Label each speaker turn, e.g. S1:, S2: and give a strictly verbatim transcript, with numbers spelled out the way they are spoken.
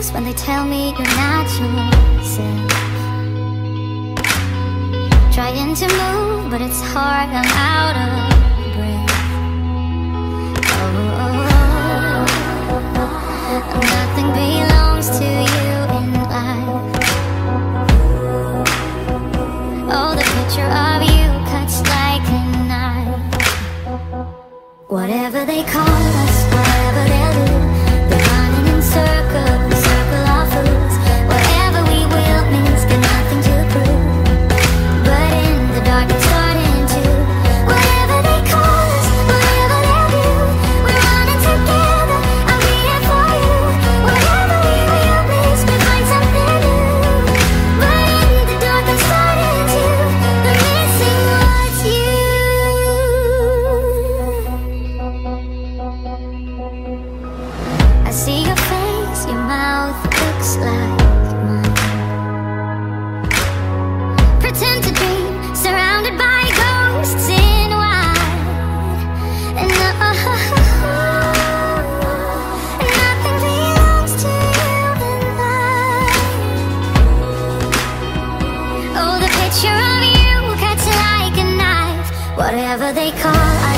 S1: lips when they tell me you're not yourself. Trying to move, but it's hard, I'm out of breath. Oh, oh, oh. Nothing belongs to you in life. Oh, the picture of you cuts like a knife. Whatever they call us, whatever they'll do, they're running in circles, circle of fools. Whatever we will means got nothing to prove. But in the dark it's starting to. Whatever they call us, whatever they'll do, we're running together, I'll be here for you. Whatever we will miss, we find something new. But in the dark I'm starting to. The missing was you. I see your face, your mouth looks like mine. Pretend to dream, surrounded by ghosts in white. And oh, nothing belongs to you in life. Oh, the picture of you cuts like a knife. Whatever they call